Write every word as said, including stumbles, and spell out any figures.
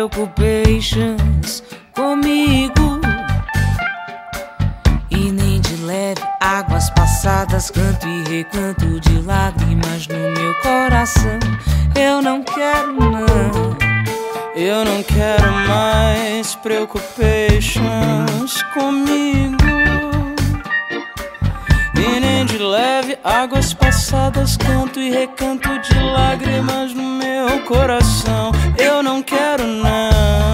preoccupations comigo. E nem de leve águas passadas, canto e recanto de lágrimas no meu coração. Eu não quero não, eu não quero mais preoccupations comigo. E nem de leve águas passadas, canto e recanto de lágrimas no meu coração. Eu não quero não.